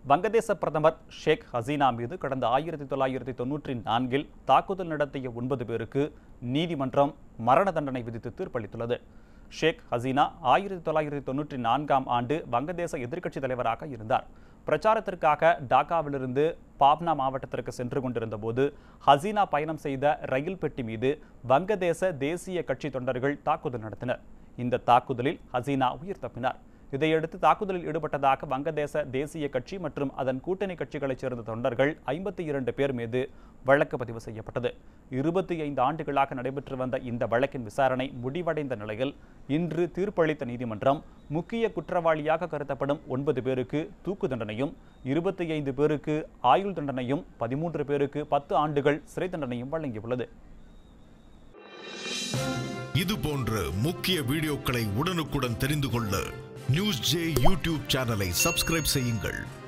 வங்கதேச பிரதமர் ஷேக் ஹசீனா மீது கடந்த 1994 தாக்குதல் நடத்திய 9 பேருக்கு நீதிமன்றம் மரண தண்டனை விதித்து தீர்ப்பளித்துள்ளது. ஷேக் ஹசீனா 1994ஆம் ஆண்டு வங்கதேச எதிர்க்கட்சி தலைவராக இருந்தார். பிரச்சாரத்திற்காக டாக்காவிலிருந்து பாப்னா மாவட்டத்திற்கு சென்று கொண்டிருந்த போது ஹசீனா பயணம் செய்த ரயில் பெட்டி மீது வங்கதேச தேசிய கட்சி தொண்டர்கள் தாக்குதல் நடத்தினர். இந்த தாக்குதலில் ஹசீனா உயிர் தப்பினார். இதையடுத்து தாக்குதலில் ஈடுபட்டதாக வங்கதேச தேசிய கட்சி மற்றும் அதன் கூட்டணி கட்சிகளைச் சேர்ந்த தொண்டர்கள் 52 பேர் மீது வழக்கு பதிவு செய்யப்பட்டது. 25 ஆண்டுகளாக நடைபெற்று வந்த இந்த வழக்கின் விசாரணை முடிவடைந்த நிலையில் இன்று தீர்ப்பளித்த நீதிமன்றம் முக்கிய குற்றவாளியாக கருதப்படும் 9 பேருக்கு தூக்கு தண்டனையும், 25 பேருக்கு ஆயுள் தண்டனையும், 13 பேருக்கு 10 ஆண்டுகள் சிறை தண்டனையும் வழங்கியுள்ளது. இது போன்ற முக்கிய வீடியோக்களை உடனுக்குடன் தெரிந்து கொள்ள நியூஸ் ஜே யூடியூப் சேனலை சப்ஸ்கிரைப் செய்யுங்கள்.